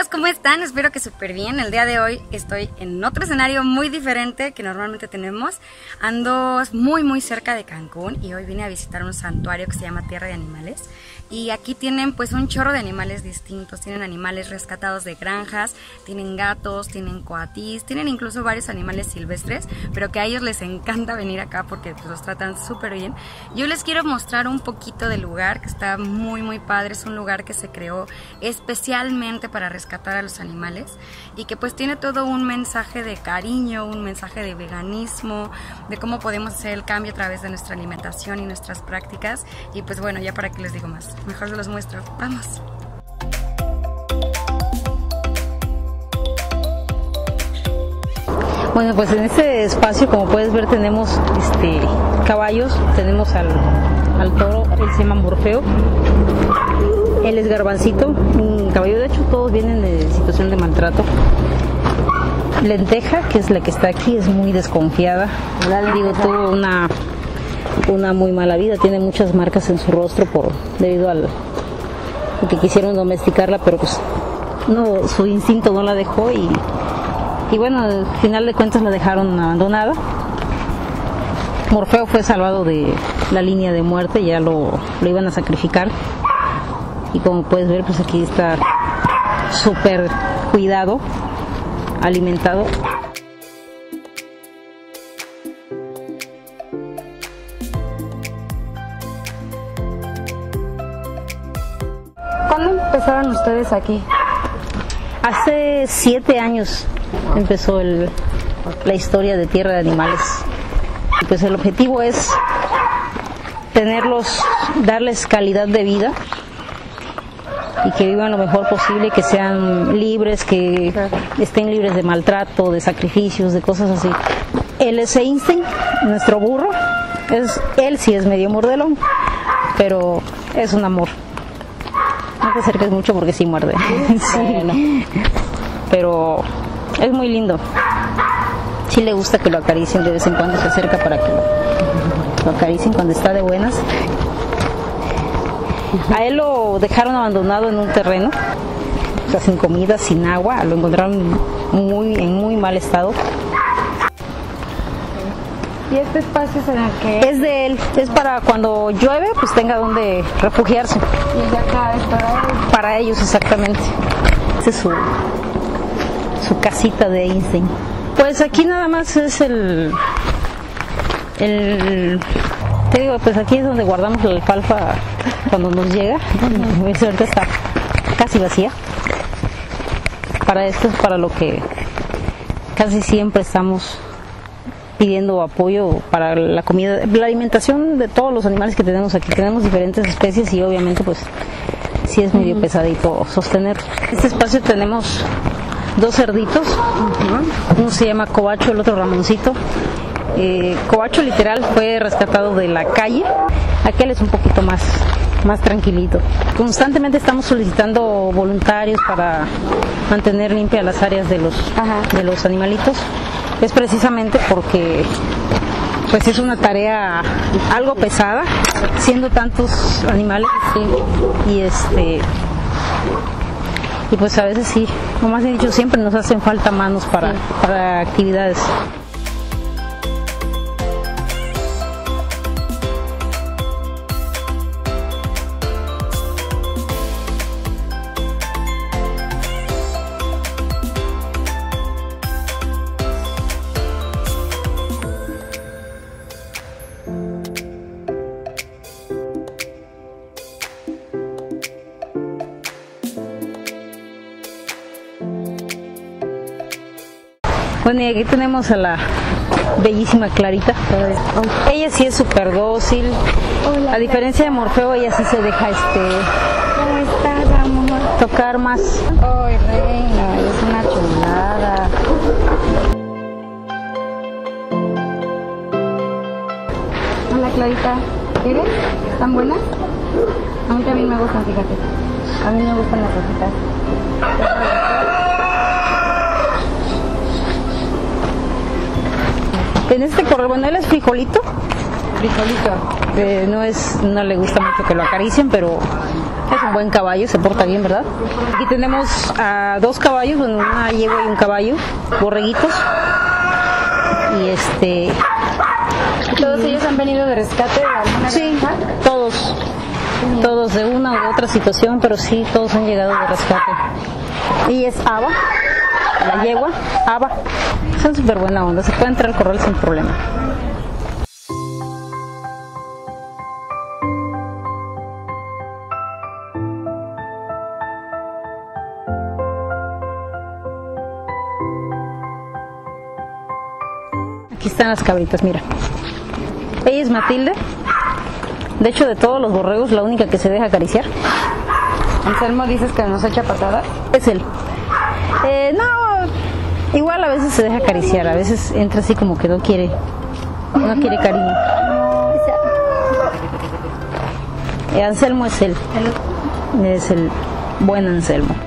amigos, ¿cómo están? Espero que súper bien. El día de hoy estoy en otro escenario muy diferente que normalmente tenemos. Ando muy cerca de Cancún y hoy vine a visitar un santuario que se llama Tierra de Animales. Y aquí tienen pues un chorro de animales distintos. Tienen animales rescatados de granjas, tienen gatos, tienen coatís, tienen incluso varios animales silvestres, pero que a ellos les encanta venir acá porque pues, los tratan súper bien. Yo les quiero mostrar un poquito del lugar que está muy padre. Es un lugar que se creó especialmente para rescatar a los animales y que pues tiene todo un mensaje de cariño, un mensaje de veganismo, de cómo podemos hacer el cambio a través de nuestra alimentación y nuestras prácticas. Y pues bueno, ya para qué les digo más, mejor se los muestro. ¡Vamos! Bueno, pues en este espacio, como puedes ver, tenemos caballos, tenemos al toro, él se llama Morfeo, él es Garbancito, un caballo, de hecho todos vienen de situación de maltrato. Lenteja, que es la que está aquí, es muy desconfiada, digo, tuvo una muy mala vida, tiene muchas marcas en su rostro debido al que quisieron domesticarla, pero pues no, su instinto no la dejó y bueno, al final de cuentas la dejaron abandonada. Morfeo fue salvado de la línea de muerte, ya lo iban a sacrificar y como puedes ver, pues aquí está súper cuidado, alimentado. ¿Cuándo empezaron ustedes aquí? Hace 7 años empezó la historia de Tierra de Animales. Pues el objetivo es darles calidad de vida y que vivan lo mejor posible, que sean libres, que estén libres de maltrato, de sacrificios, de cosas así. Él es Einstein, nuestro burro, él sí es medio mordelón, pero es un amor. No te acerques mucho porque sí muerde. Sí. Pero es muy lindo. Sí le gusta que lo acaricien, de vez en cuando se acerca para que lo acaricien cuando está de buenas. A él lo dejaron abandonado en un terreno, o sea, sin comida, sin agua, lo encontraron en muy mal estado. ¿Y este espacio es en el que es de él? Es para cuando llueve, pues tenga donde refugiarse. ¿Y de acá es para ellos? Para ellos, exactamente. Esta es su casita de Einstein. Pues aquí nada más es te digo, pues aquí es donde guardamos la alfalfa cuando nos llega. Ahorita está casi vacía. Para esto es para lo que casi siempre estamos pidiendo apoyo para la comida, la alimentación de todos los animales que tenemos aquí. Tenemos diferentes especies y obviamente pues sí es medio pesadito sostener. En este espacio tenemos 2 cerditos, uno se llama Cobacho, el otro Ramoncito. Cobacho literal fue rescatado de la calle, aquel es un poquito más tranquilito. Constantemente estamos solicitando voluntarios para mantener limpias las áreas de los animalitos. Es precisamente porque pues es una tarea algo pesada, siendo tantos animales, y pues a veces sí, como has dicho, siempre nos hacen falta manos para actividades. Bueno, y aquí tenemos a la bellísima Clarita. Ella sí es súper dócil. Hola, a diferencia de Morfeo, ella sí se deja ¿Cómo estás, amor? tocar más. Ay, reina, es una chulada. Hola, Clarita. ¿Quieres? ¿Están buenas? A mí también me gustan, fíjate. A mí me gustan las rojitas. En este corral, bueno, él es frijolito, frijolito. No le gusta mucho que lo acaricien, pero es un buen caballo, se porta bien, ¿verdad? Aquí tenemos a 2 caballos, bueno, una yegua y un caballo, borreguitos. Y ¿Todos ellos han venido de rescate de alguna sí, granja? todos de una u otra situación, pero sí, todos han llegado de rescate. Y es Ava, la yegua, Ava. Son súper buena onda, se puede entrar al corral sin problema. Aquí están las cabritas, mira. Ella es Matilde. De hecho, de todos los borregos, la única que se deja acariciar. Anselmo, dices que nos echa patadas. Es él. No, igual a veces se deja acariciar, a veces entra así como que no quiere cariño. Anselmo es él. Es el buen Anselmo.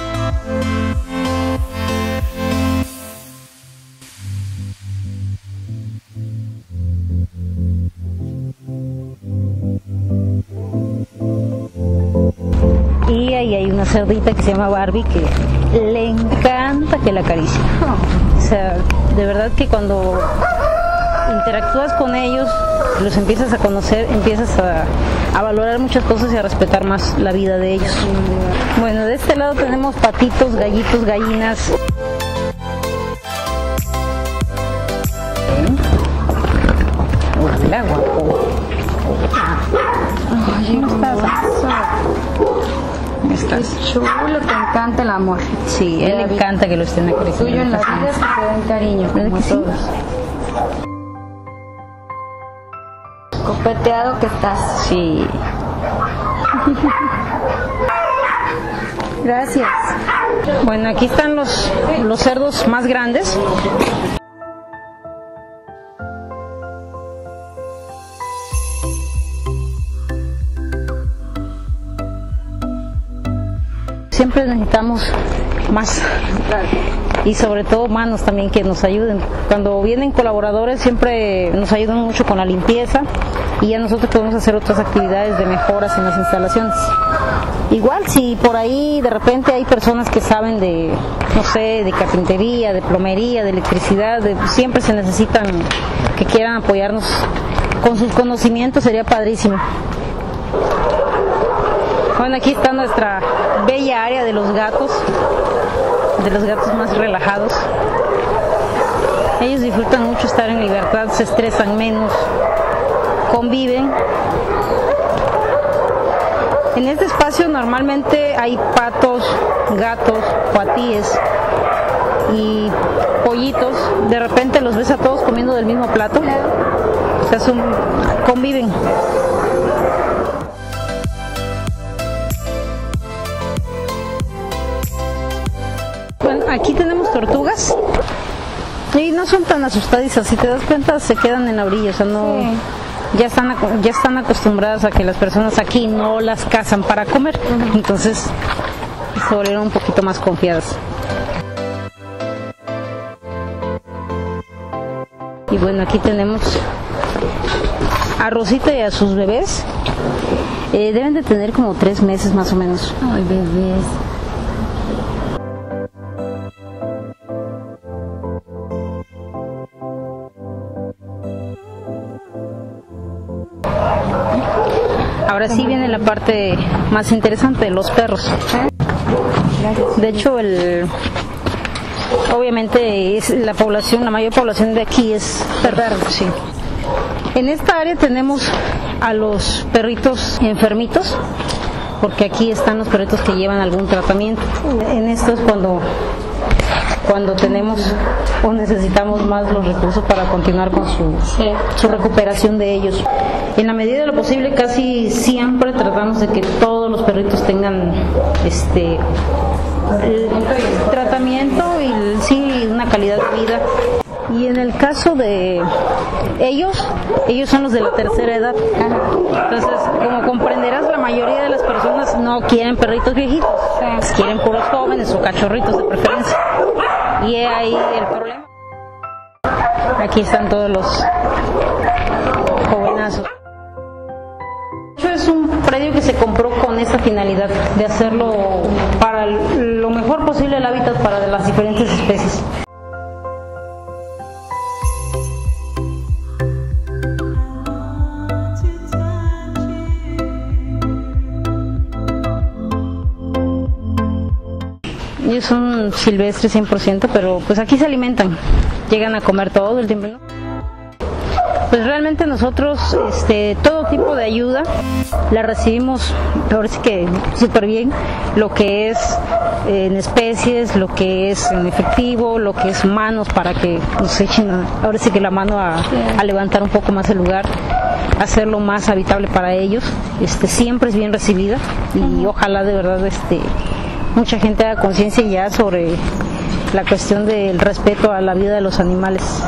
Y ahí hay una cerdita que se llama Barbie que le encanta que la acaricie. O sea, de verdad que cuando interactúas con ellos, los empiezas a conocer, empiezas a valorar muchas cosas y a respetar más la vida de ellos. Bueno, de este lado tenemos patitos, gallitos, gallinas. Hola, guapo. Ay, ¿Cómo estás? Es chulo, te encanta el amor. Sí, él le encanta que lo estén acariciando. Tuyo en la vida es que te den cariño, como sí? todos. Copeteado que estás. Sí. Gracias. Bueno, aquí están los cerdos más grandes. Siempre necesitamos más y sobre todo manos también que nos ayuden. Cuando vienen colaboradores siempre nos ayudan mucho con la limpieza y ya nosotros podemos hacer otras actividades de mejoras en las instalaciones. Igual si por ahí de repente hay personas que saben de, no sé, de carpintería, de plomería, de electricidad, siempre se necesitan que quieran apoyarnos con sus conocimientos, sería padrísimo. Bueno, aquí está nuestra bella área de los gatos más relajados. Ellos disfrutan mucho estar en libertad, se estresan menos, conviven. En este espacio normalmente hay patos, gatos, cuatíes y pollitos. De repente los ves a todos comiendo del mismo plato. O sea, conviven. Bueno, aquí tenemos tortugas y no son tan asustadizas. Si te das cuenta, se quedan en la orilla. O sea, no. Sí. Ya están acostumbradas a que las personas aquí no las cazan para comer, entonces se volvieron un poquito más confiadas. Y bueno, aquí tenemos a Rosita y a sus bebés. Deben de tener como 3 meses más o menos. Ay, bebés. Ahora sí viene la parte más interesante, los perros. De hecho, obviamente es la mayor población de aquí es perros. Sí. En esta área tenemos a los perritos enfermitos, porque aquí están los perritos que llevan algún tratamiento. En esto es cuando tenemos o necesitamos más los recursos para continuar con su recuperación de ellos. En la medida de lo posible, casi siempre tratamos de que todos los perritos tengan el tratamiento y sí, una calidad de vida. Y en el caso de ellos son los de la tercera edad. Entonces, como comprenderás, la mayoría de las personas no quieren perritos viejitos, quieren puros jóvenes o cachorritos de preferencia. Y ahí el problema. Aquí están todos los jóvenes predio que se compró con esa finalidad de hacerlo para lo mejor posible el hábitat para las diferentes especies. Ellos son silvestres 100%, pero pues aquí se alimentan, llegan a comer todo el tiempo, ¿no? Pues realmente nosotros todo tipo de ayuda la recibimos, ahora sí que súper bien, lo que es en especies, lo que es en efectivo, lo que es manos para que nos echen ahora sí que la mano a levantar un poco más el lugar, hacerlo más habitable para ellos. Siempre es bien recibida y ojalá de verdad mucha gente haga conciencia ya sobre la cuestión del respeto a la vida de los animales.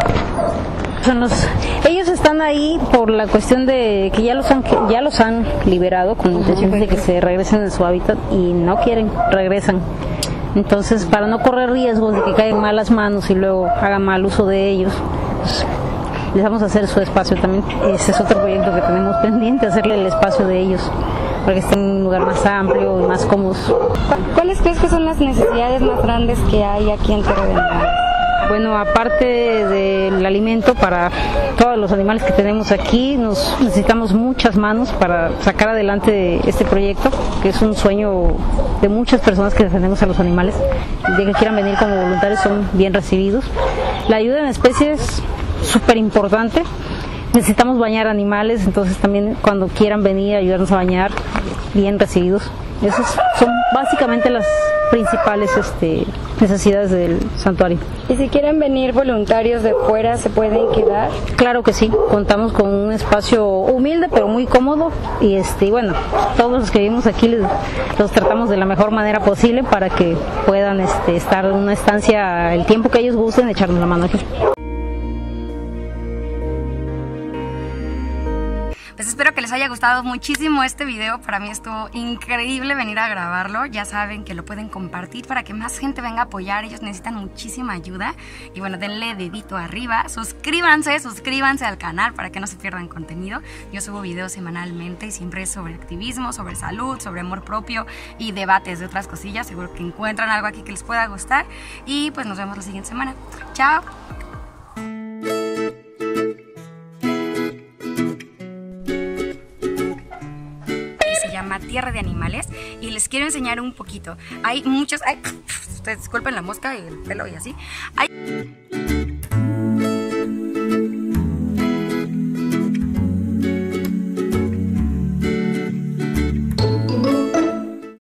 Ellos están ahí por la cuestión de que ya los han liberado con la intención de que se regresen a su hábitat y no quieren, regresan. Entonces, para no correr riesgos de que caigan malas manos y luego hagan mal uso de ellos, pues, les vamos a hacer su espacio también. Ese es otro proyecto que tenemos pendiente, hacerle el espacio de ellos para que estén en un lugar más amplio y más cómodos. ¿Cuáles crees que son las necesidades más grandes que hay aquí en Tierra de Animales? Bueno, aparte del alimento para todos los animales que tenemos aquí, necesitamos muchas manos para sacar adelante este proyecto, que es un sueño de muchas personas que defendemos a los animales. El día que quieran venir como voluntarios son bien recibidos. La ayuda en especies es súper importante. Necesitamos bañar animales, entonces también cuando quieran venir a ayudarnos a bañar, bien recibidos. Esas son básicamente las principales necesidades del santuario. ¿Y si quieren venir voluntarios de fuera, se pueden quedar? Claro que sí, contamos con un espacio humilde pero muy cómodo y bueno, todos los que vivimos aquí los tratamos de la mejor manera posible para que puedan estar en una estancia el tiempo que ellos gusten, echarnos la mano aquí. Pues espero que les haya gustado muchísimo este video. Para mí estuvo increíble venir a grabarlo. Ya saben que lo pueden compartir para que más gente venga a apoyar. Ellos necesitan muchísima ayuda. Y bueno, denle dedito arriba. Suscríbanse al canal para que no se pierdan contenido. Yo subo videos semanalmente y siempre es sobre activismo, sobre salud, sobre amor propio y debates de otras cosillas. Seguro que encuentran algo aquí que les pueda gustar. Y pues nos vemos la siguiente semana. Chao. Tierra de Animales y les quiero enseñar un poquito. Hay muchos, ustedes disculpen la mosca y el pelo y así.